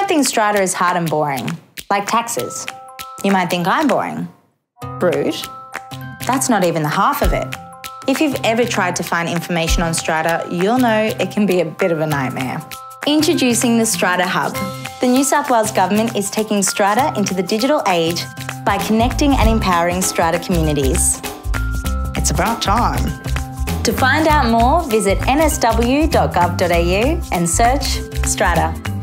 might think strata is hard and boring, like taxes. You might think I'm boring. Rude. That's not even the half of it. If you've ever tried to find information on strata, you'll know it can be a bit of a nightmare. Introducing the Strata Hub. The New South Wales Government is taking strata into the digital age by connecting and empowering strata communities. It's about time. To find out more, visit nsw.gov.au and search Strata.